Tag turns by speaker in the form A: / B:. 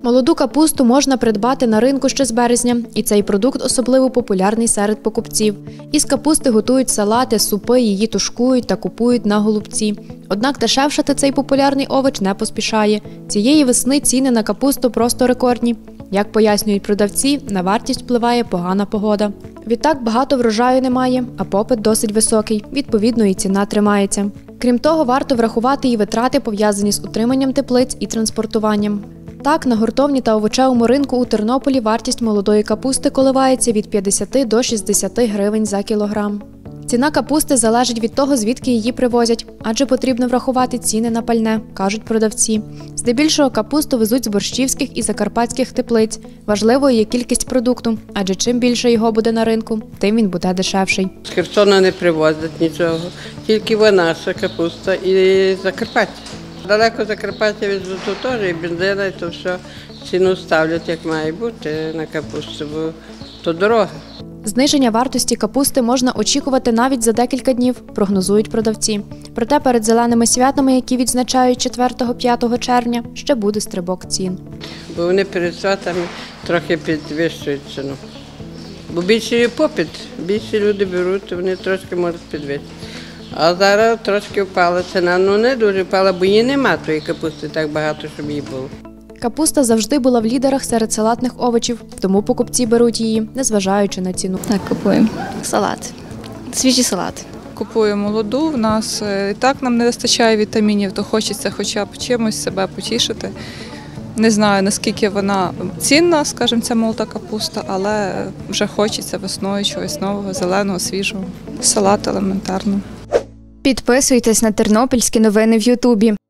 A: Молоду капусту можна придбати на ринку ще з березня, і цей продукт особливо популярний серед покупців. Із капусти готують салати, супи, її тушкують та купують на голубці. Однак дешевшати цей популярний овоч не поспішає. Цієї весни ціни на капусту просто рекордні. Як пояснюють продавці, на вартість впливає погана погода. Відтак багато врожаю немає, а попит досить високий, відповідно і ціна тримається. Крім того, варто врахувати і витрати, пов'язані з утриманням теплиць і транспортуванням. Так, на гуртовні та овочевому ринку у Тернополі вартість молодої капусти коливається від 50 до 60 гривень за кілограм. Ціна капусти залежить від того, звідки її привозять, адже потрібно врахувати ціни на пальне, кажуть продавці. Здебільшого капусту везуть з борщівських і закарпатських теплиць. Важливою є кількість продукту, адже чим більше його буде на ринку, тим він буде дешевший.
B: З Херсона не привозять нічого, тільки наша капуста і Закарпаття. Далеко Закарпаття везуть теж, і бензина, і то все ціну ставлять, як має бути на капусту, бо то дорога.
A: Зниження вартості капусти можна очікувати навіть за декілька днів, прогнозують продавці. Проте перед зеленими святами, які відзначають 4-5 червня, ще буде стрибок цін.
B: Бо вони перед святами трохи підвищують ціну. Бо більше є попит, більше люди беруть, вони трошки можуть підвищити. А зараз трошки впала ціна, не дуже впала, бо її нема, тої капусти так багато, щоб її було.
A: Капуста завжди була в лідерах серед салатних овочів, тому покупці беруть її, незважаючи на ціну.
C: Так, купуємо. Салат. Свіжі салати.
D: Купуємо молоду, в нас і так нам не вистачає вітамінів, то хочеться хоча б чимось себе потішити. Не знаю, наскільки вона цінна, скажімо, ця молода капуста, але вже хочеться весною чогось нового, зеленого, свіжого. Салат елементарно.
E: Підписуйтесь на тернопільські новини в Ютубі.